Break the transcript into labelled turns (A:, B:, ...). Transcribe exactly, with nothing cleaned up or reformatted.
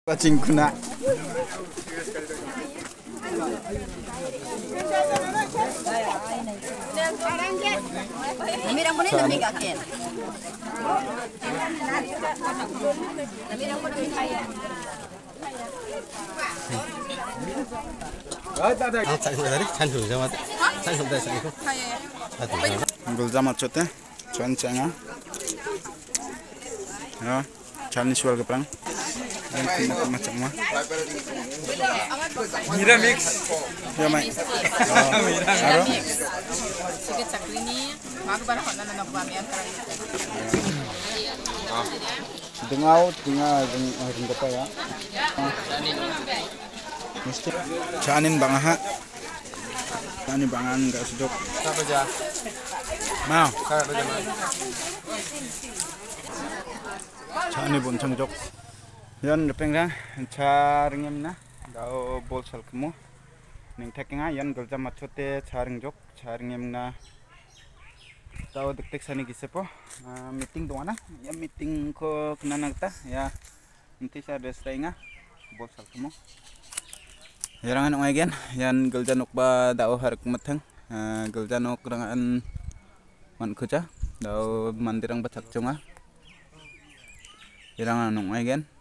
A: Pacingkuna.
B: Namirang ko na yung namigakin. Namirang ko na yung kaya.
A: Gulza machote, cuan canga. Ya, Chinese sual keprang. Yang macam mana?
C: Mira mix.
A: Ya mai.
B: Mira mix. Sige cakri ni, mago bara honna na nagwami ang karang.
A: Dengar, dengar, dengar apa ya? Mesti. Canin bangah. Canin bangan enggak sedok.
C: Apa aja?
A: Mau.
C: Apa aja?
A: Canin bonceng jok. Yan pengra charingem na dao bol sal kemo ning takenga yan golja machote charing jok charingem na dao dektek sani gisepo meeting dongana ya meeting ko kenana ta ya inti sa restrainga bol sal kemo yarangan ong again yan golja nokba dao harak mathang golja nok rangan man khuja dao mandirang bathak chonga yarangan ong again